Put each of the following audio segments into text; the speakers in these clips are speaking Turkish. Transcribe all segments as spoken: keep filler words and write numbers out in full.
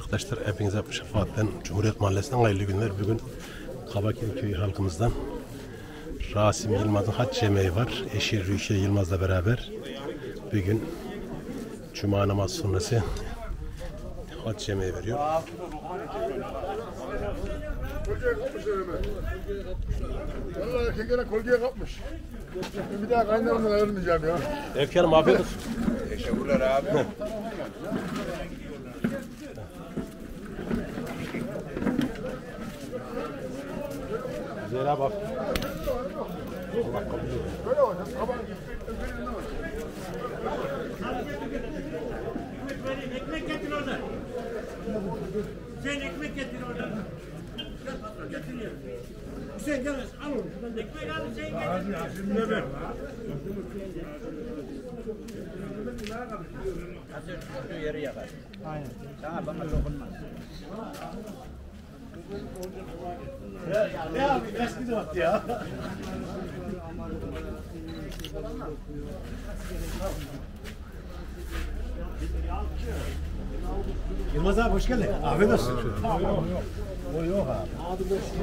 arkadaşlar, hepinize Şefaat'ten, Cumhuriyet Mahallesi'nden hayırlı günler. Bugün Kabakil Köyü halkımızdan Rasim Yılmaz'ın hac yemeği var. Eşi Rüşiye Yılmaz'la beraber bugün Cuma namazı sonrası hac yemeği veriyor. Kolye kapmış önüme. Vallahi kekere kolye kapmış. Bir daha kaynarımdan ayrılmayacağım ya. Efkanım, afiyet olsun. Teşekkürler abi. Güzel abi. Allah kabul ediyor. Böyle olacak. Ekmek getir oradan. Sen ekmek getir oradan. Gel patron getiriyor. Hüseyin gel al onu. Ekmek al Hüseyin getir. Evet. Şu yeri yakar. Aynen. Sana bana dokunmaz. Ya, ne abi eski dört ya. Yılmaz abi hoş geldin. Afiyet olsun. O yok abi.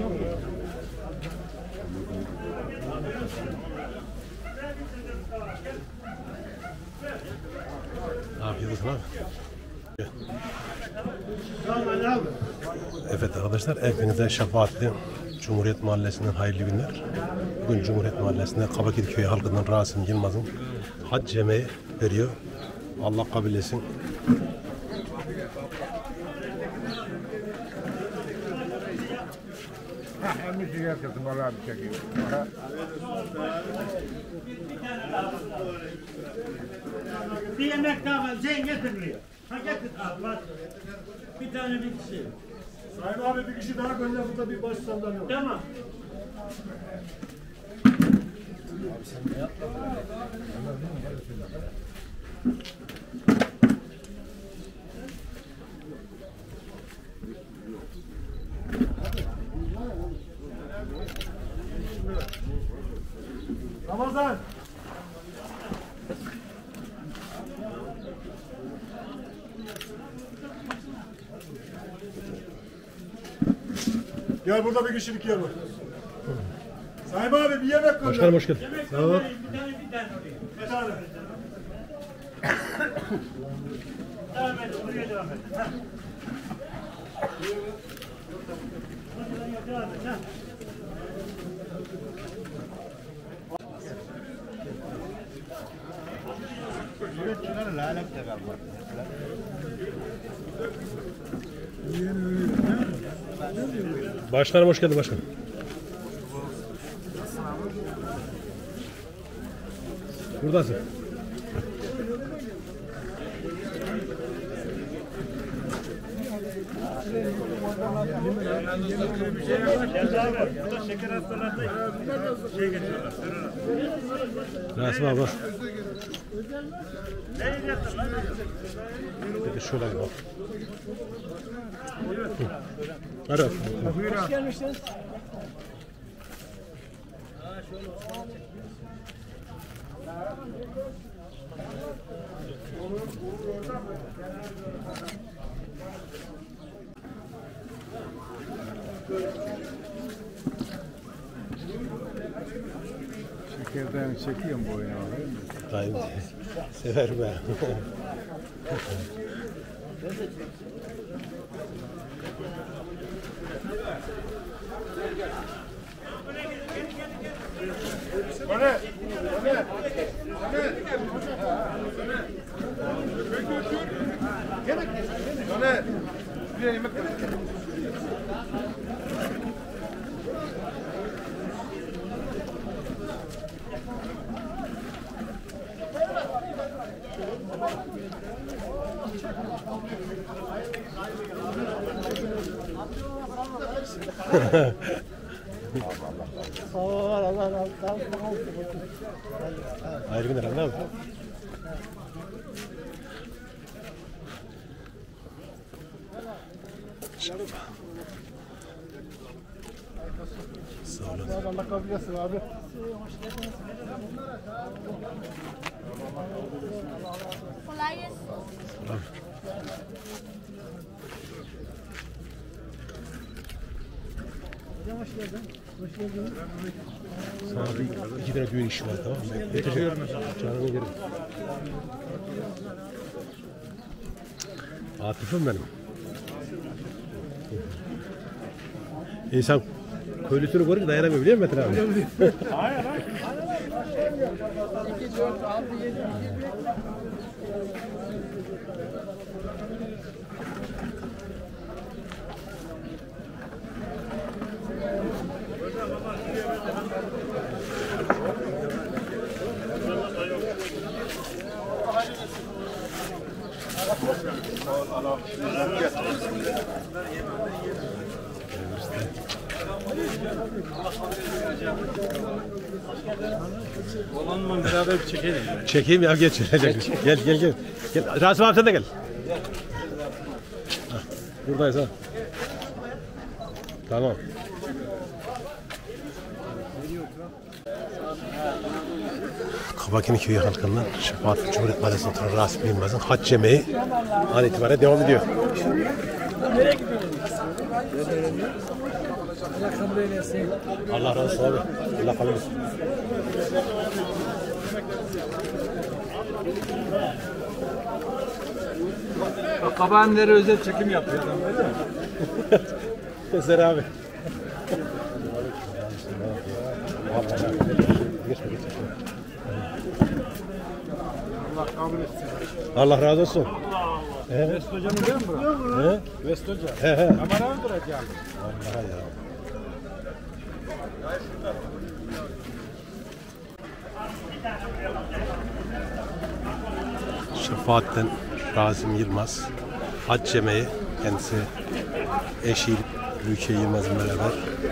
Afiyet olsun abi. Evet arkadaşlar, hepinize Şefaatli Cumhuriyet Mahallesi'nden hayırlı günler. Bugün Cumhuriyet Mahallesi'nde Kabakil Köyü halkından Rasim Yılmaz'ın hac yemeği veriyor. Allah kabul etsin. Hem bir şey yapıyorsun vallahi bir çekeyim. Bir yemek daha var. Hüseyin getir buraya. Ha getir abi bak. Bir tane bir kişi. Sayın abi bir kişi daha gönder, burada bir baş sandalye var. Tamam. Ramazan. Gel burada bir kişilik yer var. Sayın abi bir yemek gönder. Başkanım hoş geldin. Yemek göndereyim. Bir tane bir tane oraya. Bir tane. Devam edin. Buraya devam edin. Ha. Devam edin. Ha. Şunları lanet de kalmak. Başkanım hoş geldin başkanım. Buradasın. Burada şeker hastalarında şey geçiyorlar. Rasim abi bak. Ne yiyeceksin lan? Bir de şöyle bak. Hadi. Hoş gelmişsiniz. Şekerden çekiyorum bu oyunu abi. Dayım sever be. Öne! Öne! Öne! Bir yemek gönder. Allah Allah Allah. Hayırlı günler abi. Sağ olun. Allah kabul etsin abi. Kolay gelsin. Abi. Sana bir iki tane düğün işi var, tamam mı? Getiriyorum. Canını yerim. Atıfım benim. İnsan köylüsünü görünce dayanamıyor biliyor musun Metin abi? Hayır hayır. iki, dört, altı, yedi. Olanla beraber bir çekelim. Çekeyim ya geç. Gel gel gel. Gel, gel. Rasim abi sen de gel. Hah, buradayız ha. Tamam. Kabakini köyü halkından Şefaat Cumhuriyet Mahallesi'nde oturan Rasim Yılmaz'ın hac yemeği an itibariyle devam ediyor. Nereye gidiyorsun? Allah kabul eylesin. Allah razı olsun abi. Allah kabul etsin. Bak kabağınları özel çekim yapıyor adam öyle mi? Eser abi. Geçme geçme. Allah kabul etsin. Allah razı olsun. Vest hocamı değil mi bura? He? Vest hoca. He he. Kamera mı duracağım? Vallahi ya. Şefaat'ten Rasim Yılmaz hac yemeği, kendisi eşi Rüke Yılmaz'ın beraber.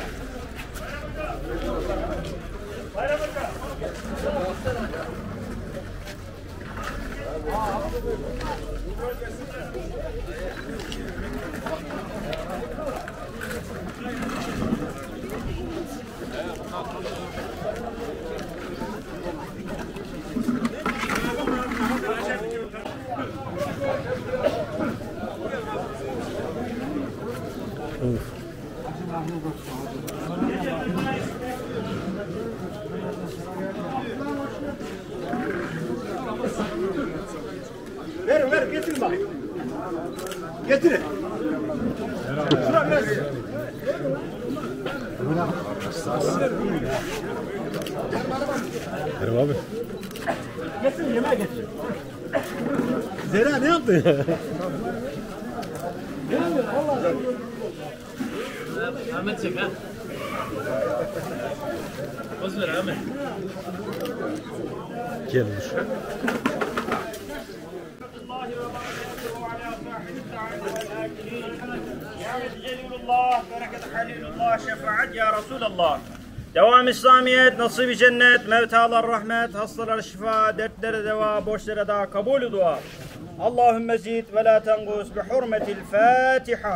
Ver ver getirin bak. Getirin. Şuna ver. Merhaba abi. Getirin yemeğe getirin. Zera ne yaptın? Ahmet çek ha. Poz ver Ahmet. Gel dur. Şefaat ya Resulallah. Devam İslamiyet, nasip-i cennet, mevtalar rahmet, hastalara şifa, dertlere deva, borçlara da kabulü dua. Allahümme zid ve la tengus bi hurmetil Fatiha.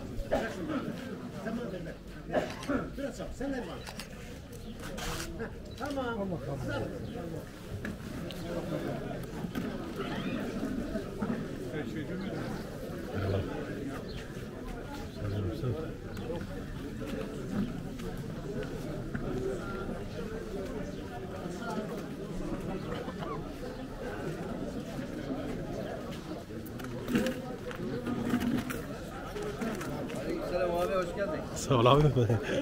Selam abi hoş geldin. Sağ ol abi.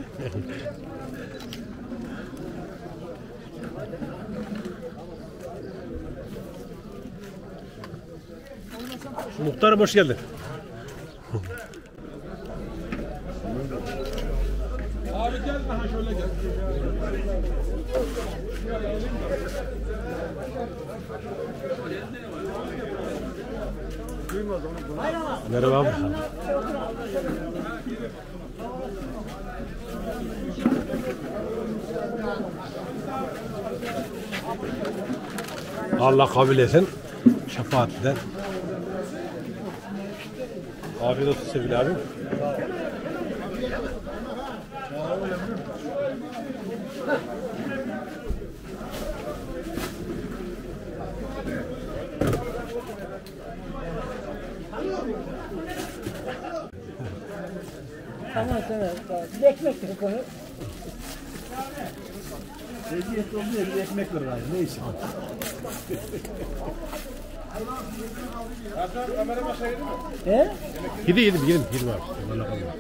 Muhtarım hoş geldin. Abi gel daha şöyle gel. Merhaba abi. Allah kabul etsin. Şefaatden. Afiyet olsun sevgili abim. Tamam sana. Bir ekmek de konu. Eziyet oluyor, bir ekmek ver abi. Neyse. He? Gidi gidi gidelim gidelim abi. Vallahi kalmıyor.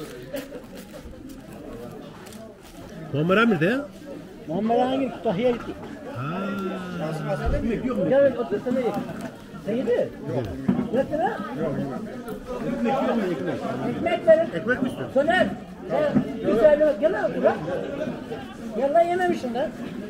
Muammer Amir de ya. Muammer hangi Kütahya'ya gittik. Ha. Ekmek yok mu? Gel otur sana ye. Sen yedi? Yok. Ne sıra? Ekmek yok mu ekmek? Ekmek verin. Ekmek mi istiyorsun? Soner. Sen güzel bir gel lan. Gel lan yememişsin lan.